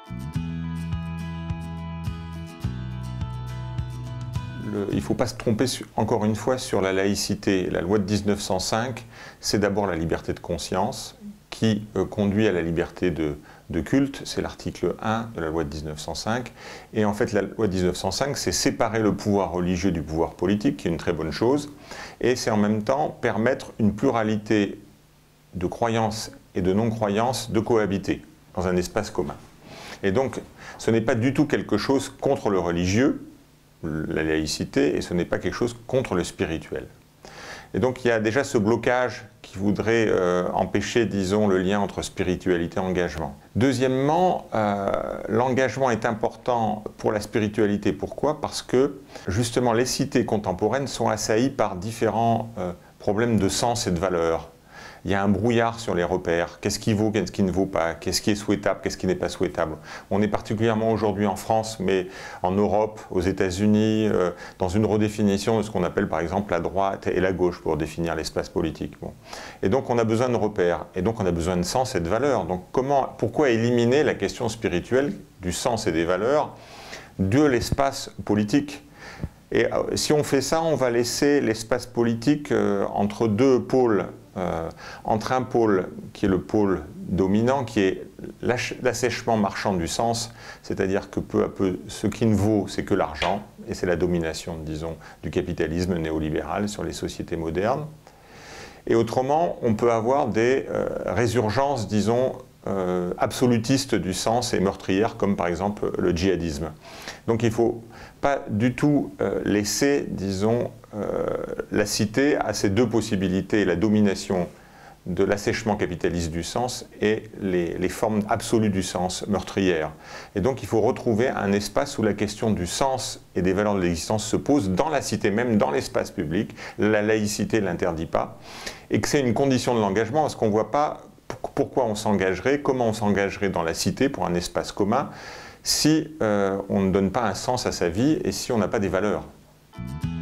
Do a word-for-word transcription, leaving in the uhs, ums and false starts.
Le, il ne faut pas se tromper, sur, encore une fois, sur la laïcité. La loi de mille neuf cent cinq, c'est d'abord la liberté de conscience qui euh, conduit à la liberté de, de culte. C'est l'article un de la loi de mille neuf cent cinq. Et en fait, la loi de mille neuf cent cinq, c'est séparer le pouvoir religieux du pouvoir politique, qui est une très bonne chose. Et c'est en même temps permettre une pluralité de croyances et de non-croyances de cohabiter dans un espace commun. Et donc, ce n'est pas du tout quelque chose contre le religieux, la laïcité, et ce n'est pas quelque chose contre le spirituel. Et donc il y a déjà ce blocage qui voudrait euh, empêcher, disons, le lien entre spiritualité et engagement. Deuxièmement, euh, l'engagement est important pour la spiritualité. Pourquoi? Parce que, justement, les cités contemporaines sont assaillies par différents euh, problèmes de sens et de valeur. Il y a un brouillard sur les repères. Qu'est-ce qui vaut, qu'est-ce qui ne vaut pas? Qu'est-ce qui est souhaitable, qu'est-ce qui n'est pas souhaitable? On est particulièrement aujourd'hui en France, mais en Europe, aux États-Unis, euh, dans une redéfinition de ce qu'on appelle par exemple la droite et la gauche pour définir l'espace politique. Bon. Et donc on a besoin de repères, et donc on a besoin de sens et de valeurs. Donc comment, pourquoi éliminer la question spirituelle du sens et des valeurs de l'espace politique? Et euh, si on fait ça, on va laisser l'espace politique euh, entre deux pôles. Euh, entre un pôle qui est le pôle dominant, qui est l'assèchement marchand du sens, c'est-à-dire que peu à peu, ce qui ne vaut, c'est que l'argent, et c'est la domination, disons, du capitalisme néolibéral sur les sociétés modernes. Et autrement, on peut avoir des euh, résurgences, disons, euh, absolutistes du sens et meurtrières, comme par exemple le djihadisme. Donc il ne faut pas du tout euh, laisser, disons, euh, la cité à ces deux possibilités, la domination de l'assèchement capitaliste du sens et les, les formes absolues du sens meurtrières. Et donc il faut retrouver un espace où la question du sens et des valeurs de l'existence se pose dans la cité même, dans l'espace public. La laïcité ne l'interdit pas. Et que c'est une condition de l'engagement, parce qu'on ne voit pas pourquoi on s'engagerait, comment on s'engagerait dans la cité pour un espace commun, si euh, on ne donne pas un sens à sa vie et si on n'a pas des valeurs.